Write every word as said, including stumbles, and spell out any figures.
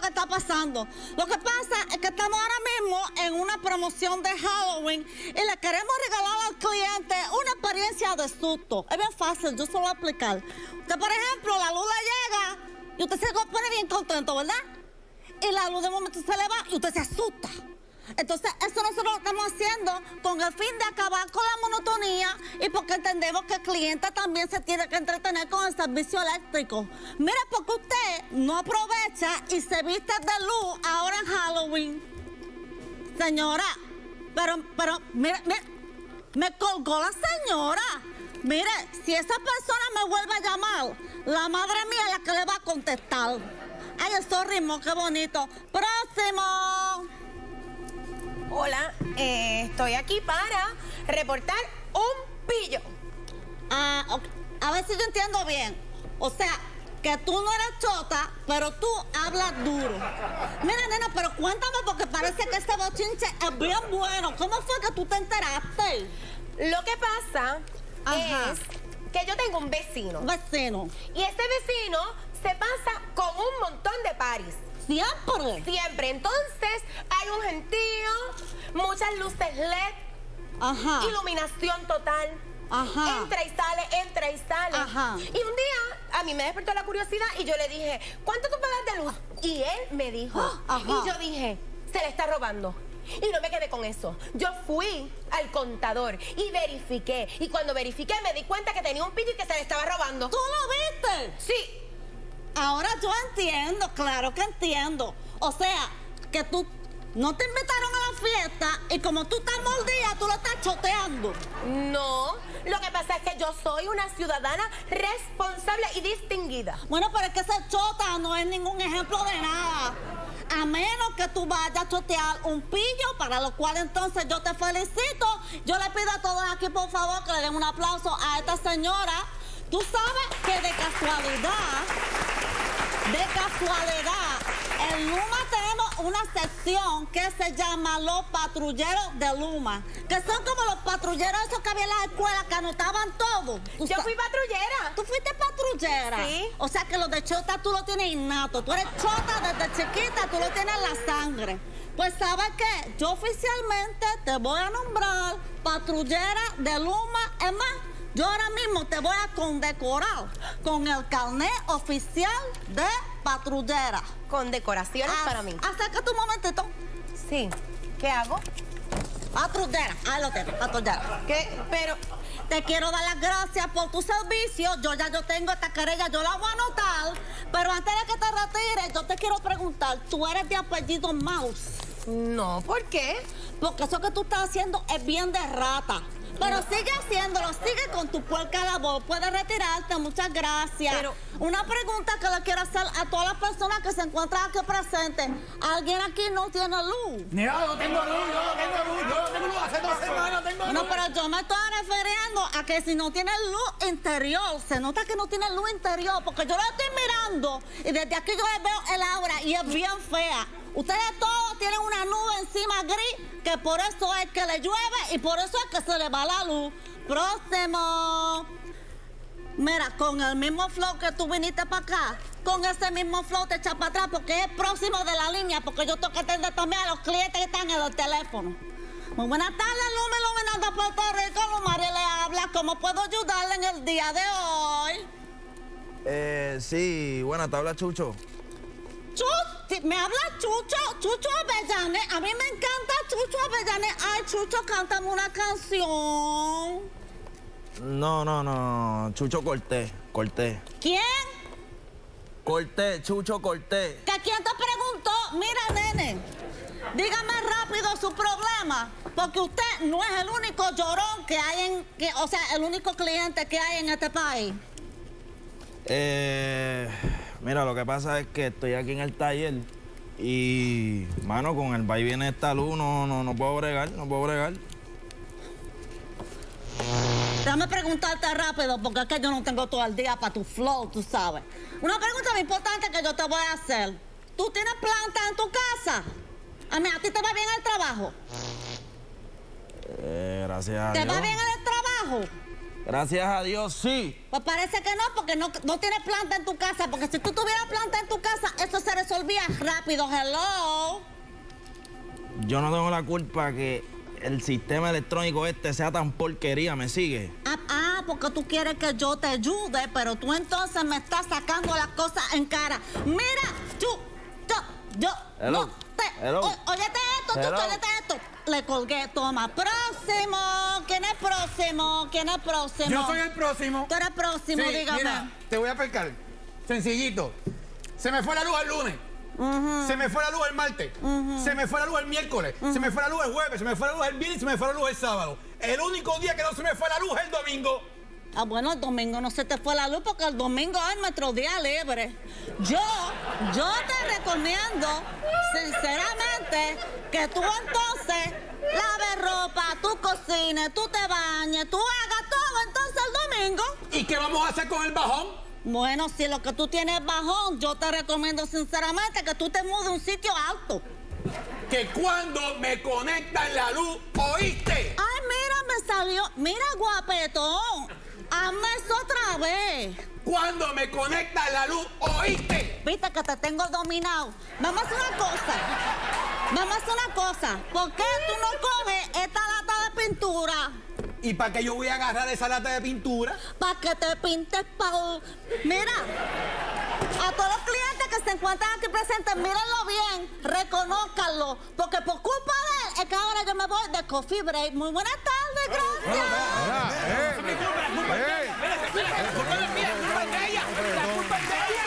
está pasando. Lo que pasa es que estamos ahora mismo en una promoción de Halloween y le queremos regalar al cliente una experiencia de susto. Es bien fácil, yo se lo voy a explicar. Usted, por ejemplo, la luz le llega y usted se pone bien contento, ¿verdad? Y la luz de momento se le va y usted se asusta. Entonces, eso nosotros lo estamos haciendo con el fin de acabar con la monotonía y porque entendemos que el cliente también se tiene que entretener con el servicio eléctrico. Mire, porque usted no aprovecha y se viste de luz ahora en Halloween. Señora, pero, pero, mire, mire, me colgó la señora. Mire, si esa persona me vuelve a llamar, la madre mía es la que le va a contestar. Ay, esos ritmos, qué bonito. ¡Próximo! Hola, eh, estoy aquí para reportar un pillo. Ah, okay. A ver si yo entiendo bien. O sea, que tú no eres chota, pero tú hablas duro. Mira, nena, pero cuéntame porque parece que este bochinche es bien bueno. ¿Cómo fue que tú te enteraste? Lo que pasa Ajá. es que yo tengo un vecino. Vecino. Y ese vecino se pasa con un montón de paris. Siempre. Siempre. Entonces, hay un gentío, muchas luces L E D, Ajá. iluminación total. Ajá. Entra y sale, entra y sale. Ajá. Y un día, a mí me despertó la curiosidad y yo le dije, ¿cuánto tú pagas de luz? Y él me dijo, Ajá. y yo dije, se le está robando. Y no me quedé con eso. Yo fui al contador y verifiqué. Y cuando verifiqué me di cuenta que tenía un pillo y que se le estaba robando. ¿Tú lo viste? Sí. Ahora yo entiendo, claro que entiendo. O sea, que tú no te invitaron a la fiesta y como tú estás mordida, tú lo estás choteando. No, lo que pasa es que yo soy una ciudadana responsable y distinguida. Bueno, pero es que ser chota no es ningún ejemplo de nada. A menos que tú vayas a chotear un pillo, para lo cual entonces yo te felicito. Yo le pido a todos aquí, por favor, que le den un aplauso a esta señora. Tú sabes que de casualidad, de casualidad, en Luma tenemos una sección que se llama los patrulleros de Luma, que son como los patrulleros esos que había en la escuela que anotaban todo. Yo fui patrullera. ¿Tú fuiste patrullera? Sí. O sea que lo de chota tú lo tienes innato. Tú eres chota desde chiquita, tú lo tienes en la sangre. Pues ¿sabes qué? Yo oficialmente te voy a nombrar patrullera de Luma. Es más, yo ahora mismo te voy a condecorar con el carnet oficial de patrullera. Con decoraciones As, para mí. Acércate un momentito. Sí. ¿Qué hago? Patrullera. Ahí lo tienes, patrullera. ¿Qué? Pero... Te quiero dar las gracias por tu servicio. Yo ya yo tengo esta querella, yo la voy a anotar. Pero antes de que te retires, yo te quiero preguntar, ¿tú eres de apellido Mouse? No, ¿por qué? Porque eso que tú estás haciendo es bien de rata. Pero sigue haciéndolo, sigue con tu puerca labor. Puedes retirarte, muchas gracias. Pero... Una pregunta que le quiero hacer a todas las personas que se encuentran aquí presentes. ¿Alguien aquí no tiene luz? No, no tengo luz, yo no tengo luz, yo no tengo luz. Hace dos semanas no tengo luz. No, pero yo me estoy refiriendo a que si no tienes luz interior, se nota que no tienes luz interior, porque yo la estoy mirando y desde aquí yo les veo el aura y es bien fea. Ustedes todos tienen una nube encima gris, que por eso es que le llueve y por eso es que se le va la luz. Próximo. Mira, con el mismo flow que tú viniste para acá, con ese mismo flow te echas para atrás porque es próximo de la línea, porque yo tengo que atender también a los clientes que están en el teléfono. Muy buenas tardes, Luma Iluminando de Puerto Rico. Lumari le habla. ¿Cómo puedo ayudarle en el día de hoy? Eh, sí, buena, te habla Chucho. Chucho, me habla Chucho, Chucho Avellanes. A mí me encanta Chucho Avellanes. Ay, Chucho, cántame una canción. No, no, no, Chucho Cortés, Cortés. ¿Quién? Cortés, Chucho Cortés. ¿Que quién te preguntó? Mira, nene, dígame rápido su problema, porque usted no es el único llorón que hay en, que, o sea, el único cliente que hay en este país. Eh, mira, lo que pasa es que estoy aquí en el taller y, mano, con el va y viene esta luz no, no, no puedo bregar, no puedo bregar. Déjame preguntarte rápido, porque es que yo no tengo todo el día para tu flow, tú sabes. Una pregunta muy importante que yo te voy a hacer. ¿Tú tienes planta en tu casa? A mí, ¿a ti te va bien el trabajo? Eh, gracias a ¿Te Dios. va bien el trabajo? Gracias a Dios, sí. Pues parece que no, porque no, no tienes planta en tu casa. Porque si tú tuvieras planta en tu casa, eso se resolvía rápido. Hello. Yo no tengo la culpa que el sistema electrónico este sea tan porquería, ¿me sigue? Ah, ah, porque tú quieres que yo te ayude, pero tú entonces me estás sacando las cosas en cara. Mira, tú, yo, yo, Hello. no te... Hello. O, óyete esto, tú, Hello. óyete esto. Le colgué, toma. Próximo. ¿Quién es próximo? ¿Quién es próximo? Yo soy el próximo. Tú eres próximo, Sí, dígame. mira, te voy a pescar. Sencillito. Se me fue la luz el lunes. Uh-huh. Se me fue la luz el martes. Uh-huh. Se me fue la luz el miércoles. Uh-huh. Se me fue la luz el jueves. Se me fue la luz el viernes. Se me fue la luz el sábado. El único día que no se me fue la luz es el domingo. Ah, bueno, el domingo no se te fue la luz porque el domingo es nuestro día libre. Yo, yo te recomiendo, sinceramente, que tú entonces laves ropa, tú cocines, tú te bañes, tú hagas todo entonces el domingo. ¿Y qué vamos a hacer con el bajón? Bueno, si lo que tú tienes es bajón, yo te recomiendo sinceramente que tú te mudes a un sitio alto. Que cuando me conectan la luz, ¿oíste? Ay, mira, me salió, mira, guapetón. Hazme eso otra vez. Cuando me conectan la luz, ¿oíste? Viste que te tengo dominado. Vamos a hacer una cosa. Vamos a hacer una cosa. ¿Por qué tú no coges esta lata de pintura? ¿Y para qué yo voy a agarrar esa lata de pintura? Para que te pintes pa... Mira, a todos los clientes que se encuentran aquí presentes, mírenlo bien, reconózcanlo, porque por culpa de él es que ahora yo me voy de coffee break. Muy buenas tardes, gracias. La culpa es de ella. La culpa es de ella.